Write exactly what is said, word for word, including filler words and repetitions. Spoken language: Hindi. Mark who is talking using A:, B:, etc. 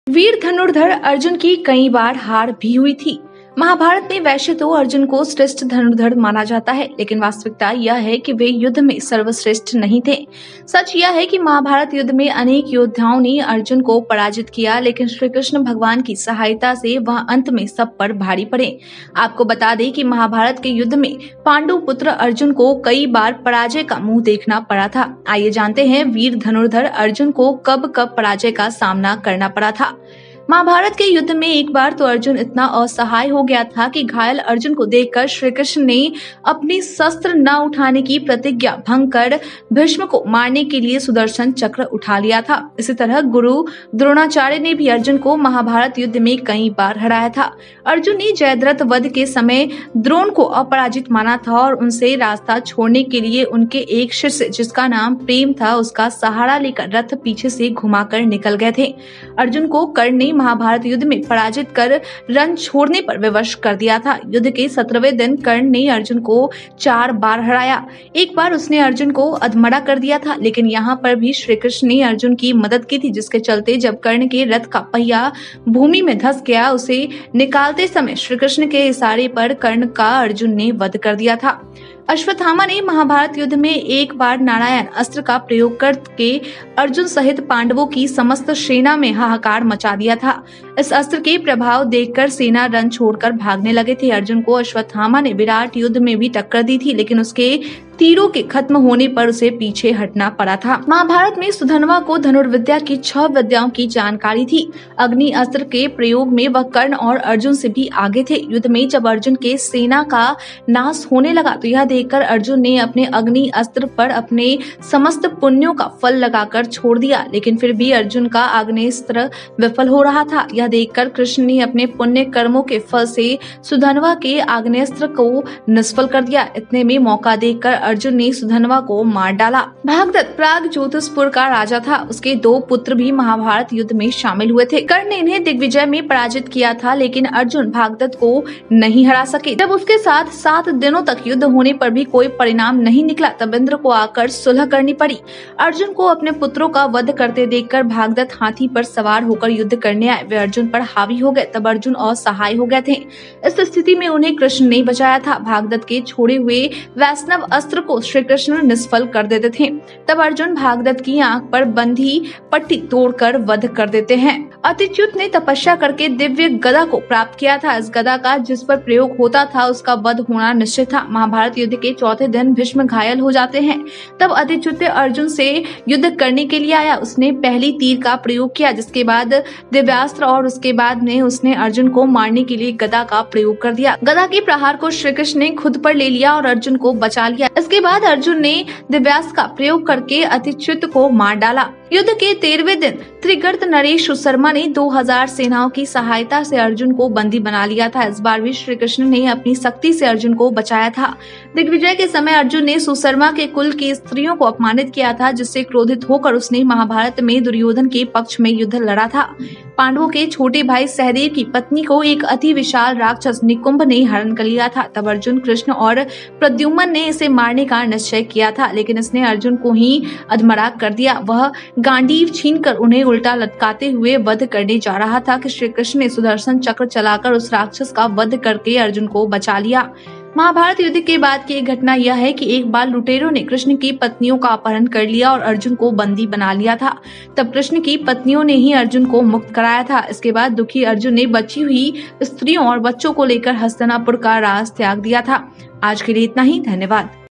A: वीर धनुर्धर अर्जुन की कई बार हार भी हुई थी। महाभारत में वैसे तो अर्जुन को श्रेष्ठ धनुर्धर माना जाता है, लेकिन वास्तविकता यह है कि वे युद्ध में सर्वश्रेष्ठ नहीं थे। सच यह है कि महाभारत युद्ध में अनेक योद्धाओं ने अर्जुन को पराजित किया, लेकिन श्री कृष्ण भगवान की सहायता से वह अंत में सब पर भारी पड़े। आपको बता दें कि महाभारत के युद्ध में पांडु पुत्र अर्जुन को कई बार पराजय का मुंह देखना पड़ा था। आइए जानते हैं वीर धनुर्धर अर्जुन को कब कब पराजय का सामना करना पड़ा था। महाभारत के युद्ध में एक बार तो अर्जुन इतना असहाय हो गया था कि घायल अर्जुन को देखकर श्री कृष्ण ने अपनी शस्त्र न उठाने की प्रतिज्ञा भंग कर भीष्म को मारने के लिए सुदर्शन चक्र उठा लिया था। इसी तरह गुरु द्रोणाचार्य ने भी अर्जुन को महाभारत युद्ध में कई बार हराया था। अर्जुन ने जयद्रथ वध के समय द्रोण को अपराजित माना था और उनसे रास्ता छोड़ने के लिए उनके एक शिष्य जिसका नाम प्रेम था उसका सहारा लेकर रथ पीछे से घुमाकर निकल गए थे। अर्जुन को कर्ण ने महाभारत युद्ध में पराजित कर रण छोड़ने पर विवश कर दिया था। युद्ध के सत्रहवें दिन कर्ण ने अर्जुन को चार बार हराया। एक बार उसने अर्जुन को अधमरा कर दिया था, लेकिन यहाँ पर भी श्री कृष्ण ने अर्जुन की मदद की थी, जिसके चलते जब कर्ण के रथ का पहिया भूमि में धंस गया, उसे निकालते समय श्री कृष्ण के इशारे पर कर्ण का अर्जुन ने वध कर दिया था। अश्वत्थामा ने महाभारत युद्ध में एक बार नारायण अस्त्र का प्रयोग करके अर्जुन सहित पांडवों की समस्त सेना में हाहाकार मचा दिया था। इस अस्त्र के प्रभाव देखकर सेना रण छोड़कर भागने लगे थे। अर्जुन को अश्वत्थामा ने विराट युद्ध में भी टक्कर दी थी, लेकिन उसके तीरों के खत्म होने पर उसे पीछे हटना पड़ा था। महाभारत में सुधन्वा को धनुर्विद्या की छह विद्याओं की जानकारी थी। अग्नि अस्त्र के प्रयोग में वह कर्ण और अर्जुन से भी आगे थे। युद्ध में जब अर्जुन के सेना का नाश होने लगा तो यह देखकर अर्जुन ने अपने अग्नि अस्त्र पर अपने समस्त पुण्यों का फल लगाकर छोड़ दिया, लेकिन फिर भी अर्जुन का आग्नेयास्त्र विफल हो रहा था। यह देखकर कृष्ण ने अपने पुण्य कर्मों के फल से सुधन्वा के आग्नेयास्त्र को निष्फल कर दिया। इतने में मौका देखकर अर्जुन ने सुधन्वा को मार डाला। भागदत्त प्राग ज्योतिषपुर का राजा था। उसके दो पुत्र भी महाभारत युद्ध में शामिल हुए थे। कर्ण ने इन्हें दिग्विजय में पराजित किया था, लेकिन अर्जुन भागदत्त को नहीं हरा सके। जब उसके साथ सात दिनों तक युद्ध होने पर भी कोई परिणाम नहीं निकला, तब इंद्र को आकर सुलह करनी पड़ी। अर्जुन को अपने पुत्रों का वध करते देखकर भागदत्त हाथी पर सवार होकर युद्ध करने आए। वे अर्जुन पर हावी हो गए। तब अर्जुन असहाय हो गए थे। इस स्थिति में उन्हें कृष्ण ने बचाया था। भागदत्त के छोड़े हुए वैष्णव अस्त्र को श्री कृष्ण निष्फल कर देते थे। तब अर्जुन भागदत्त की आंख पर बंधी पट्टी तोड़कर वध कर देते हैं। अतिच्युत ने तपस्या करके दिव्य गदा को प्राप्त किया था। इस गदा का जिस पर प्रयोग होता था उसका वध होना निश्चित था। महाभारत युद्ध के चौथे दिन भीष्म घायल हो जाते हैं। तब अतिच्युत अर्जुन से युद्ध करने के लिए आया। उसने पहली तीर का प्रयोग किया, जिसके बाद दिव्यास्त्र और उसके बाद में उसने अर्जुन को मारने के लिए गदा का प्रयोग कर दिया। गदा के प्रहार को श्री कृष्ण ने खुद पर ले लिया और अर्जुन को बचा लिया। इसके बाद अर्जुन ने दिव्यास्त्र का प्रयोग करके अतिच्युत को मार डाला। युद्ध के तेरहवें दिन त्रिगर्त नरेश सुशर्मा ने दो हज़ार सेनाओं की सहायता से अर्जुन को बंदी बना लिया था। इस बार भी श्री कृष्ण ने अपनी शक्ति से अर्जुन को बचाया था। दिग्विजय के समय अर्जुन ने सुशर्मा के कुल की स्त्रियों को अपमानित किया था, जिससे क्रोधित होकर उसने महाभारत में दुर्योधन के पक्ष में युद्ध लड़ा था। पांडवों के छोटे भाई सहदेव की पत्नी को एक अति विशाल राक्षस निकुंभ ने हरण कर लिया था। तब अर्जुन, कृष्ण और प्रद्युम्न ने इसे मारने का निश्चय किया था, लेकिन इसने अर्जुन को ही अधमरा कर दिया। वह गांडीव छीनकर उन्हें उल्टा लटकाते हुए वध करने जा रहा था कि श्री कृष्ण ने सुदर्शन चक्र चलाकर उस राक्षस का वध करके अर्जुन को बचा लिया। महाभारत युद्ध के बाद की एक घटना यह है कि एक बार लुटेरों ने कृष्ण की पत्नियों का अपहरण कर लिया और अर्जुन को बंदी बना लिया था। तब कृष्ण की पत्नियों ने ही अर्जुन को मुक्त कराया था। इसके बाद दुखी अर्जुन ने बची हुई स्त्रियों और बच्चों को लेकर हस्तिनापुर का राज त्याग दिया था। आज के लिए इतना ही। धन्यवाद।